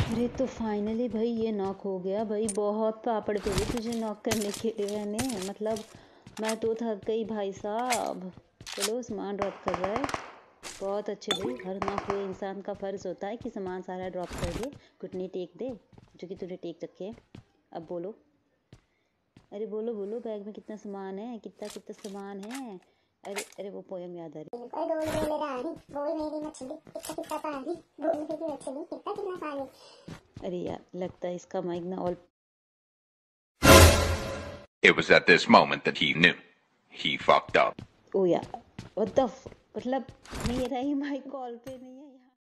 अरे तो फाइनली भाई ये नॉक हो गया भाई। बहुत पापड़ बेले तुझे नॉक करने के लिए मैंने। मतलब मैं तो थक गई भाई साहब। चलो सामान ड्रॉप कर रहा है। बहुत अच्छे भाई। हर नॉक हुए इंसान का फर्ज होता है कि सामान सारा ड्रॉप कर दे। घुटने टेक दे जो कि तूने टेक रखे हैं। अब बोलो। अरे बोलो बोलो, बैग में कितना सामान है, कितना कितना सामान है। अरे अरे वो पोयम याद आ रही। बोल बोल रानी बोल मेरी मछली कितना कितना पानी बोल मेरी मछली कितना कितना पानी। अरे यार लगता है इसका माइक ना ऑल। It was at this moment that he knew. He fucked up. ओ यार मतलब मेरा ही माइक कॉल पे नहीं है।